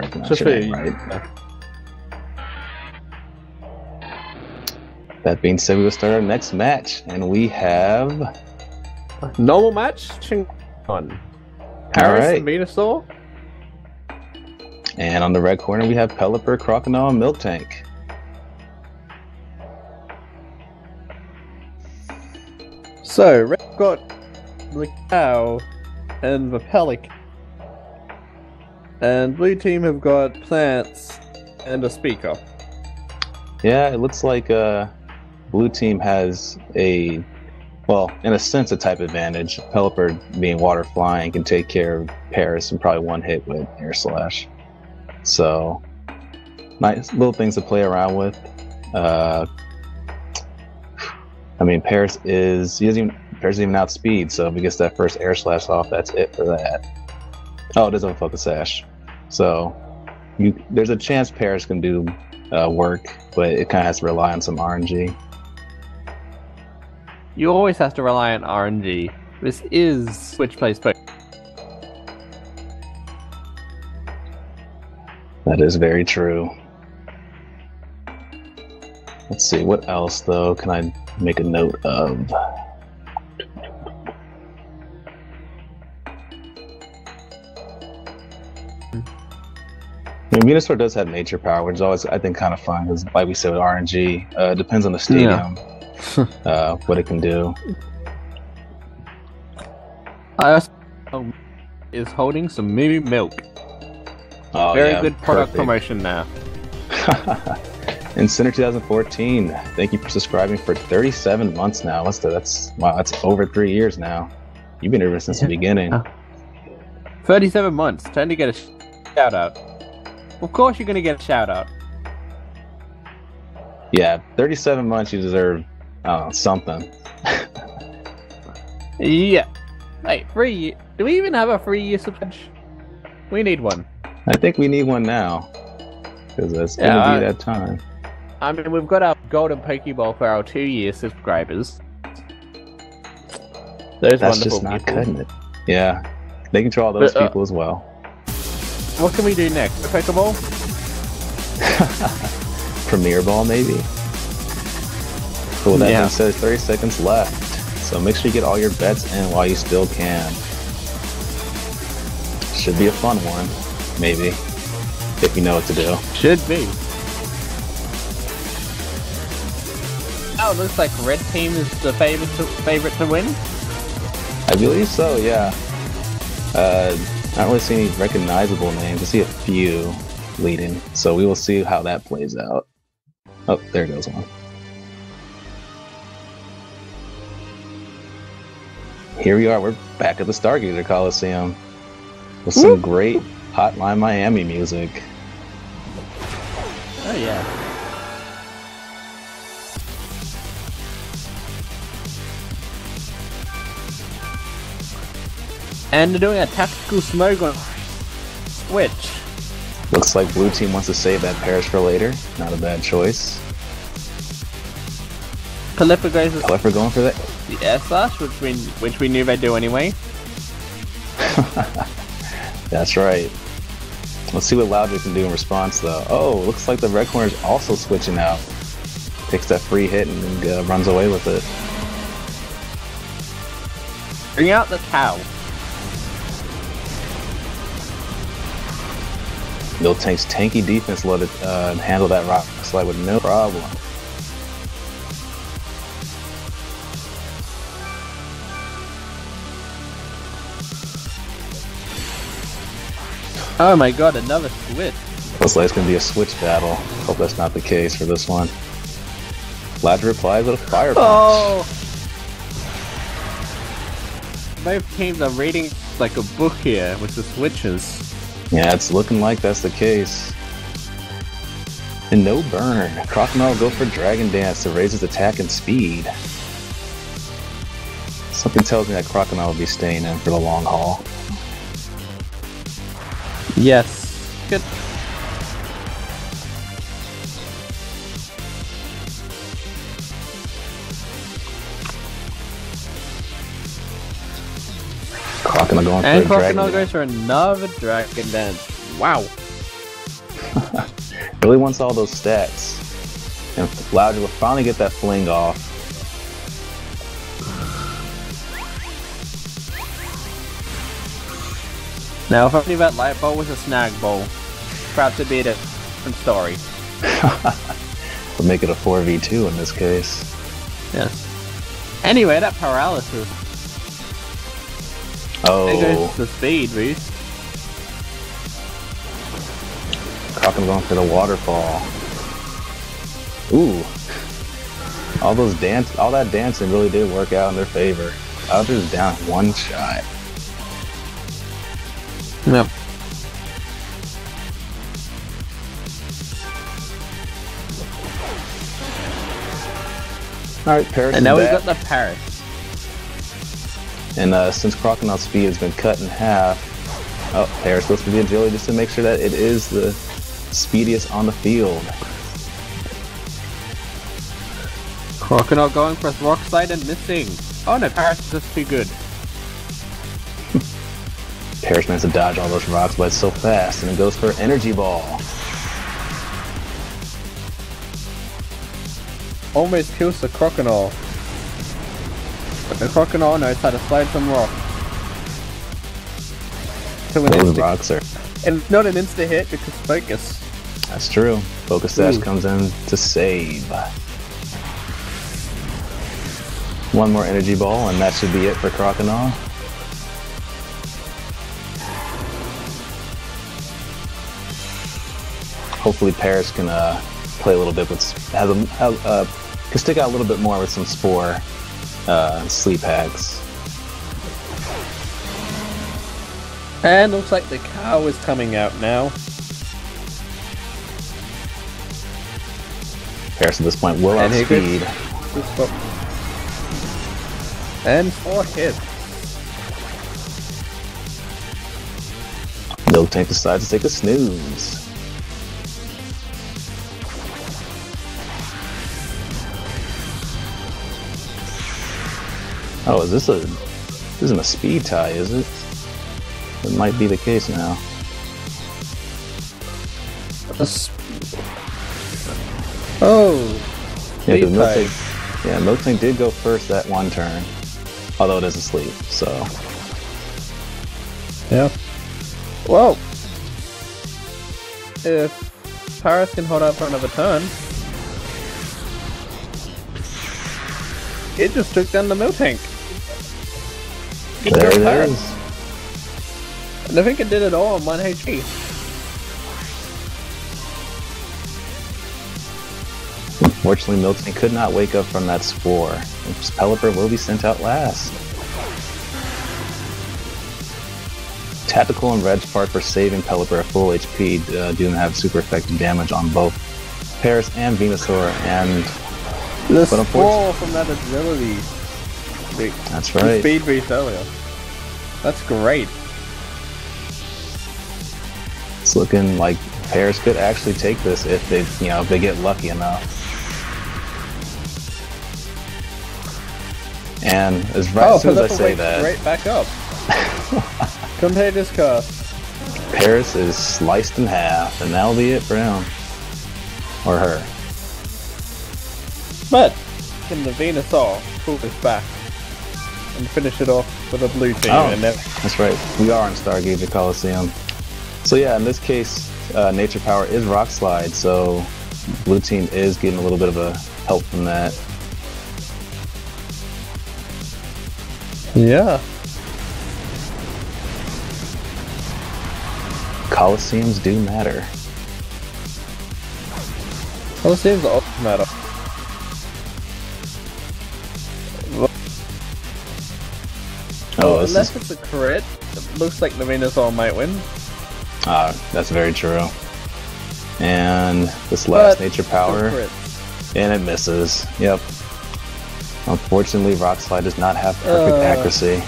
Pronounce your name right. That being said, we will start our next match, and we have normal match. On Paris and Venusaur. And on the red corner, we have Pelipper, Crocodile, and Miltank. So, red got the cow and the Pelic. And blue team have got plants and a speaker. Yeah, it looks like blue team has a, well, in a sense, a type advantage. Pelipper, being water flying, can take care of Paris and probably one hit with Air Slash. So, nice little things to play around with. I mean, Paris doesn't even outspeed, so if he gets that first Air Slash off, that's it for that. Oh, it doesn't focus sash. So, there's a chance Paris can do work, but it kind of has to rely on some RNG. You always have to rely on RNG. This is Switch Plays Pokemon. That is very true. Let's see, what else, though, can I make a note of? I mean, Venusaur does have nature power, which is always, I think, kind of fun, because like we said with RNG, it depends on the stadium, what it can do. I also is holding some Moo milk. Oh, very yeah, good product perfect. promotion now. In Center 2014, thank you for subscribing for 37 months now. That's over 3 years now. You've been here since the beginning. 37 months. Time to get a shout out. Of course, you're gonna get a shout out. Yeah, 37 months. You deserve something. Yeah. Hey, free. Do we even have a 3-year subscription? We need one. I think we need one now, because it's gonna be that time. I mean, we've got our golden Pokeball for our 2-year subscribers. Those That's wonderful just not people. cutting it. Yeah, they can draw those people as well. What can we do next? A Pokeball? Premier Ball, maybe. But with that being said, 30 seconds left, so make sure you get all your bets in while you still can. Should be a fun one, maybe, if you know what to do. Should be. Oh, it looks like red team is the favorite to win. I believe so, yeah. I don't really see any recognizable names. I see a few leading, so we will see how that plays out. Oh, there goes one. Here we are, we're back at the Stargazer Coliseum with some great Hotline Miami music. Oh yeah. And they're doing a tactical smoke on Switch. Looks like blue team wants to save that Paris for later. Not a bad choice. Pelipper goes with Pelipper going for that. the Air Slash, which we knew they'd do anyway. That's right. Let's see what Loudred can do in response, though. Oh, looks like the red corner is also switching out. Takes that free hit and runs away with it. Bring out the cow. Miltank's tanky defense let it handle that rock slide with no problem. Oh my god, another switch. Looks like it's going to be a switch battle. Hope that's not the case for this one. Loudred replies with a fire punch. Oh! Both teams are reading like a book here with the switches. Yeah, it's looking like that's the case. And no burn. Crocodile go for Dragon Dance to raise his attack and speed. Something tells me that Crocodile will be staying in for the long haul. Yes. Good. Crocodile going for And a Crocodile Dragon goes for another Dragon Dance. Wow. Really wants all those stats. And Loudry will finally get that fling off. Now, if only that light ball was a snag ball, perhaps it'd be a different story. We'll make it a 4v2 in this case. Yes. Anyway, that paralysis. Oh. There goes the speed boost. Crockett going for the waterfall. Ooh. All that dancing really did work out in their favor. Loudry's down one shot. Yep. Alright, Paris And now is we've back. got the Paris. And since Crocodile's speed has been cut in half, oh, Paris goes for the agility just to make sure that it is the speediest on the field. Crocodile going for a rock slide and missing. Oh no, Paris is just too good. Paris managed to dodge all those rocks, but it's so fast, and it goes for energy ball. Almost kills the Crocodile. But the Crocodile knows how to slide some rock. To an Those insta- rocks are... And it's not an insta hit because focus. That's true. Focus Dash Ooh. comes in to save. One more energy ball, and that should be it for Crocodile. Hopefully Paris can play a little bit with... can stick out a little bit more with some Spore sleep hacks. And looks like the cow is coming out now. Paris at this point will And he outspeed. And 4 hits. Miltank decides to take a snooze. Oh, this isn't a speed tie, is it? It might be the case now. Oh, Yeah, speed tie. Miltank did go first that one turn, although it is asleep. So Yeah. Well, if Paris can hold out for another turn, it just took down the Miltank. Good there job, it Paris. is. And I think it did it all on 1 HP. Unfortunately, Miltank could not wake up from that spore. Pelipper will be sent out last. Tactical and Red's part for saving Pelipper at full HP didn't have super effective damage on both Paris and Venusaur, and The But spore from that agility. that's The right. speed boost earlier. That's great. It's looking like Paris could actually take this if they get lucky enough. And as soon as I say that, Straight back up. Contagious curse. Paris is sliced in half, and that'll be it for him. Or her. But can the Venusaur pull this back and finish it off with a blue team? Oh. And then That's right. We are in Stargate Coliseum. So yeah, in this case, Nature Power is Rock Slide, so Blue Team is getting a little bit of a help from that. yeah. Coliseums do matter. Well, it seems the matter. Oh, this Unless is it's a crit, it looks like the Venusaur might win. that's very true. And this last But Nature two Power, crits. and it misses. Yep. Unfortunately, Rock Slide does not have perfect accuracy.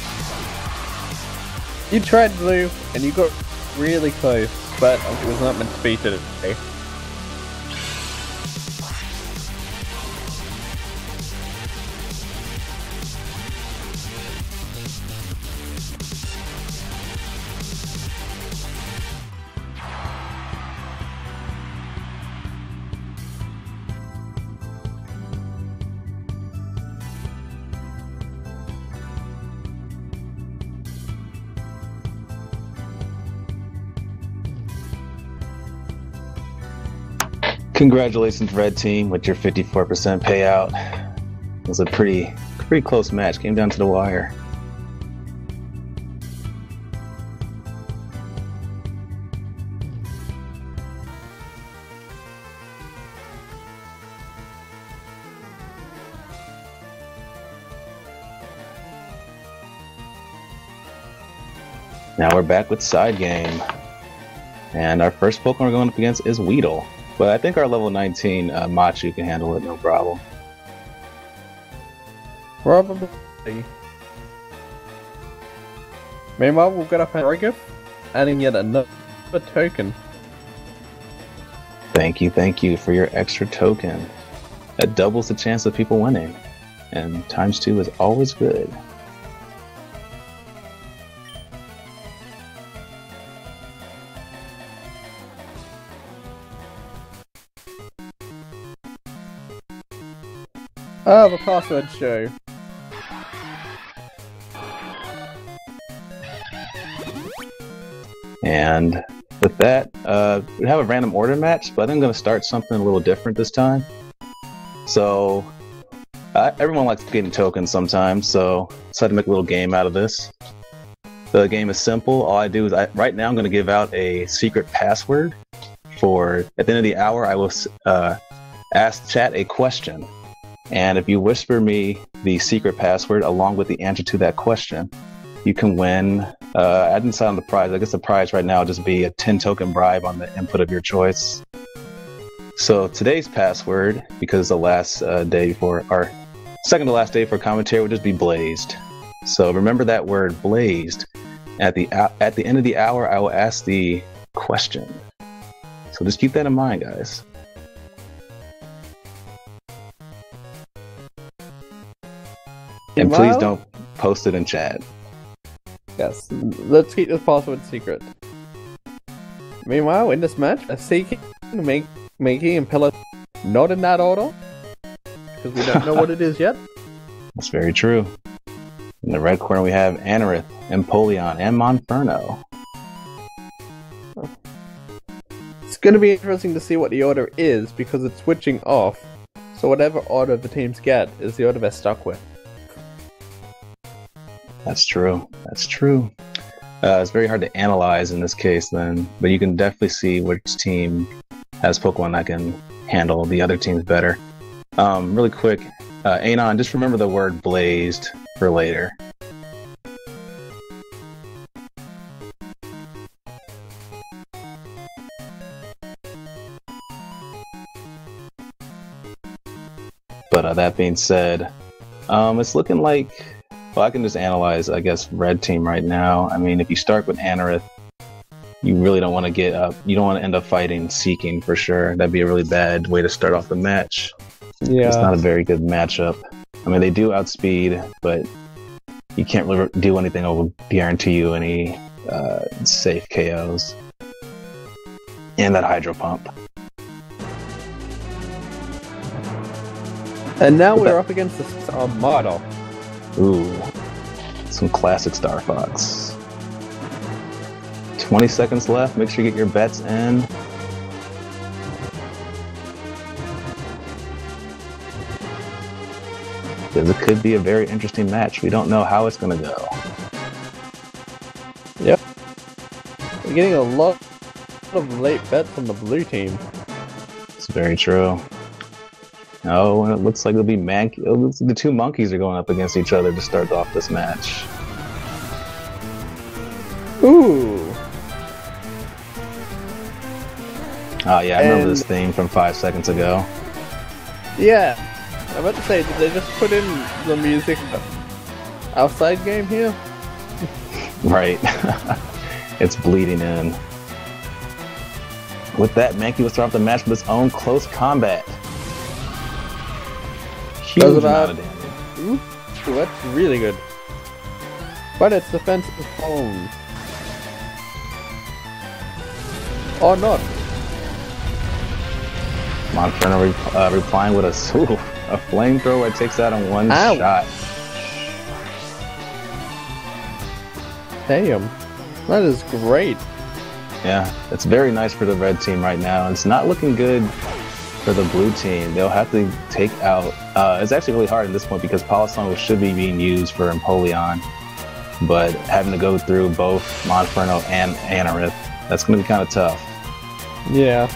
You tried blue, and you got really close, but it was not meant to be today. Congratulations, Red Team, with your 54% payout. It was a pretty close match. Came down to the wire. Now we're back with side game. And our first Pokemon we're going up against is Weedle. But I think our level 19 Machu can handle it, no problem. Probably. Meanwhile, we'll get up Arrogant, adding yet another token. Thank you for your extra token. That doubles the chance of people winning. And ×2 is always good. Oh, the password show. And with that, we have a random order match, but I'm going to start something a little different this time. So, everyone likes getting tokens sometimes, so I decided to make a little game out of this. The game is simple. All I do is, right now I'm going to give out a secret password for, at the end of the hour, I will ask chat a question. And if you whisper me the secret password along with the answer to that question, you can win. I didn't decide on the prize. I guess the prize right now will just be a 10 token bribe on the input of your choice. So today's password, because it's the last day before, or second to last day for commentary, would just be blazed. So remember that word, blazed. At the end of the hour, I will ask the question. So just keep that in mind, guys. And please don't post it in chat. Yes, let's keep this password secret. Meanwhile, in this match, a Seeking, Mankey, and Pillar not in that order, because we don't know what it is yet. That's very true. In the red corner, we have Anorith, Empoleon, and Monferno. It's going to be interesting to see what the order is, because it's switching off, so whatever order the teams get is the order they're stuck with. That's true. That's true. It's very hard to analyze in this case then, but you can definitely see which team has Pokemon that can handle the other teams better. Really quick, Anon, just remember the word blazed for later. But that being said, it's looking like, well, I can just analyze, I guess, red team right now. I mean, if you start with Anorith, you really don't want to get up. You don't want to end up fighting Seeking for sure. That'd be a really bad way to start off the match. Yeah. It's not a very good matchup. I mean, they do outspeed, but you can't really do anything that will guarantee you any safe KOs. And that Hydro Pump. And now we're up against the Armada. Ooh, some classic Star Fox. 20 seconds left. Make sure you get your bets in. Because it could be a very interesting match. We don't know how it's going to go. Yep. We're getting a lot of late bets from the blue team. It's very true. Oh, and it looks like it'll be the two monkeys are going up against each other to start off this match. Ooh. Oh yeah, I remember this theme from 5 seconds ago. Yeah. I'm about to say, did they just put in the music outside game here? Right. It's bleeding in. With that, Mankey will start off the match with his own close combat. Huge amount of damage. Ooh, that's really good. But its defense is home. Or not. Monferno replying with a flamethrower that takes out in one shot. Damn. That is great. Yeah, it's very nice for the red team right now. It's not looking good for the blue team, they'll have to take out... it's actually really hard at this point because Palisong should be being used for Empoleon, but having to go through both Monferno and Anorith, that's going to be kind of tough. Yeah.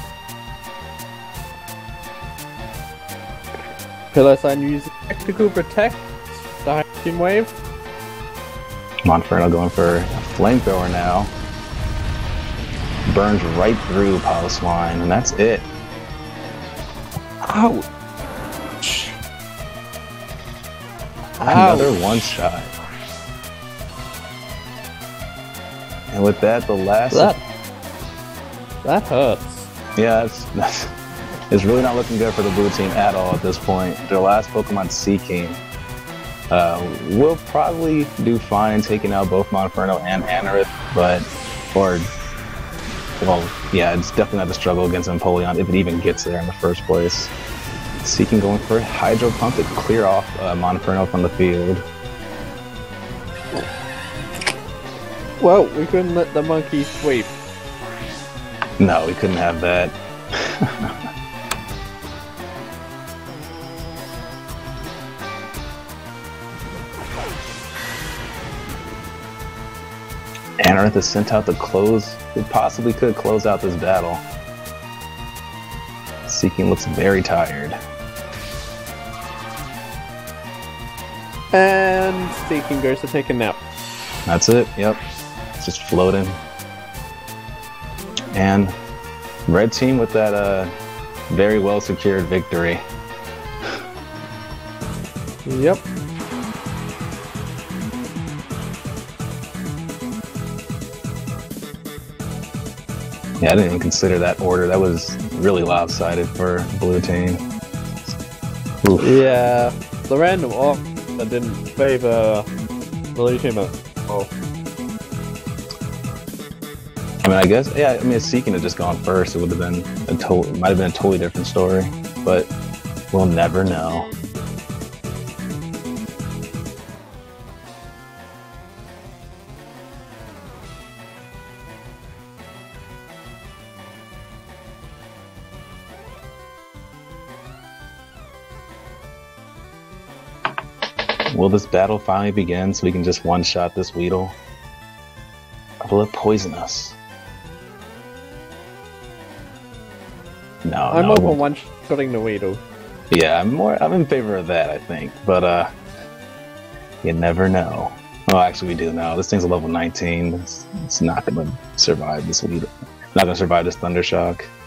Pillarsign uses Tactical Protect, the Hydrogen Wave. Monferno going for a Flamethrower now. Burns right through Piloswine, and that's it. Ouch! Another one-shot. And with that, the last... That hurts. Yeah, it's really not looking good for the blue team at all at this point. Their last Pokemon, Seaking, will probably do fine taking out both Monferno and Anorith, well, yeah, it's definitely not the struggle against Empoleon if it even gets there in the first place. Seaking going for a Hydro Pump to clear off Monferno from the field. Well, we couldn't let the monkey sweep. No, we couldn't have that. Anorith is sent out to close. It possibly could close out this battle. Seaking looks very tired. And Seaking goes to take a nap. That's it, yep. It's just floating. And red team with that very well secured victory. Yep. Yeah, I didn't even consider that order. That was really lopsided for blue team. Oof. Yeah, the random off that didn't favor blue team at all. I mean, I guess, yeah, I mean, if Seaking had just gone first, it would have been might have been a totally different story, but we'll never know. Will this battle finally begin so we can just one-shot this Weedle? Or will it poison us? No, I'm over one-shotting the Weedle. Yeah, I'm in favor of that, I think. But you never know. Well, actually, we do know. This thing's a level 19. It's not going to survive this Weedle. Not going to survive this Thundershock.